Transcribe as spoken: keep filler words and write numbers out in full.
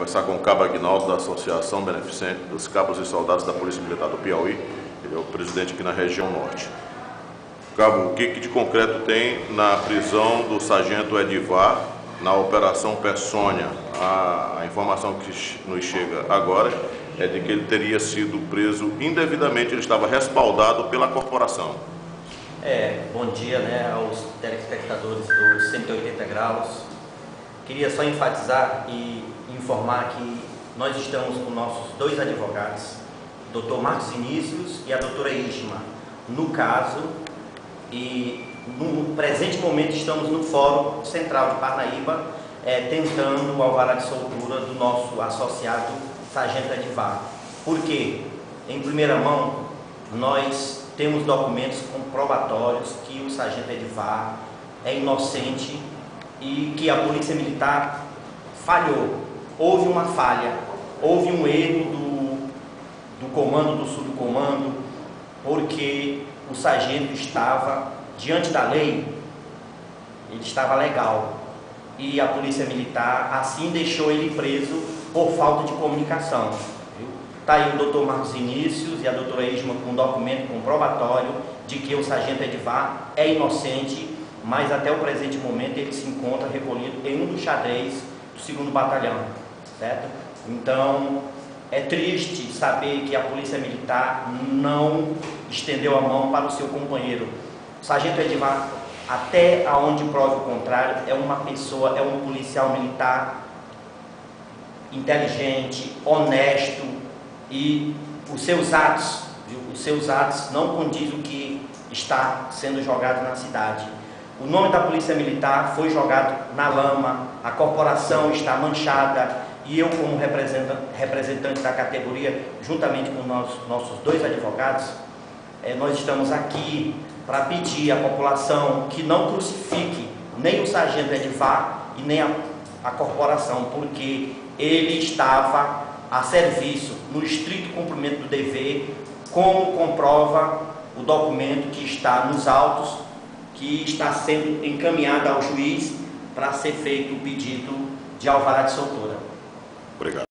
conversar com o Cabo Aguinaldo, da Associação Beneficente dos Cabos e Soldados da Polícia Militar do Piauí. Ele é o presidente aqui na região norte. Cabo, o que, que de concreto tem na prisão do sargento Edivar na Operação Peçonha? A, a informação que nos chega agora é de que ele teria sido preso indevidamente, ele estava respaldado pela corporação. É, bom dia, né, aos telespectadores do cento e oitenta graus. Queria só enfatizar e informar que nós estamos com nossos dois advogados, o doutor Marcos Vinícius e a doutora Isma, no caso, e no presente momento estamos no Fórum Central de Parnaíba, é, tentando o alvará de soltura do nosso associado Sargento Edivar. Por quê? Em primeira mão, nós temos documentos comprobatórios que o Sargento Edivar é inocente e que a Polícia Militar falhou. Houve uma falha, houve um erro do, do comando, do subcomando, porque o sargento estava, diante da lei, ele estava legal. E a Polícia Militar assim deixou ele preso por falta de comunicação. Está aí o doutor Marcos Vinícius e a doutora Isma com um documento comprobatório de que o sargento Edivar é inocente, mas até o presente momento ele se encontra recolhido em um dos xadrez do segundo batalhão, certo? Então, é triste saber que a Polícia Militar não estendeu a mão para o seu companheiro. O sargento Edivar, até aonde prove o contrário, é uma pessoa, é um policial militar inteligente, honesto, e os seus atos, viu? Os seus atos não condizem o que está sendo jogado na cidade. O nome da Polícia Militar foi jogado na lama, a corporação está manchada e eu, como representante, representante da categoria, juntamente com nós, nossos dois advogados, eh, nós estamos aqui para pedir à população que não crucifique nem o sargento Edivar e nem a, a corporação, porque ele estava a serviço, no estrito cumprimento do dever, como comprova o documento que está nos autos, que está sendo encaminhado ao juiz para ser feito o pedido de alvará de soltura. Obrigado.